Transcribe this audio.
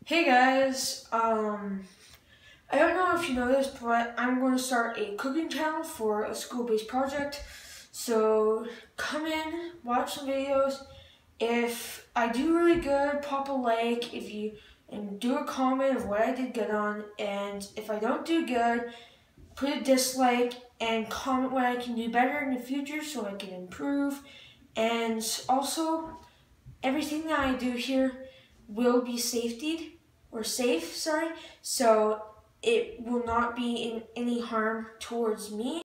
Hey guys, I don't know if you know this, but I'm going to start a cooking channel for a school-based project. So come in, watch some videos. If I do really good, pop a like. And do a comment of what I did good on. And if I don't do good, put a dislike and comment what I can do better in the future so I can improve. And also, everything that I do here will be safe, so it will not be in any harm towards me.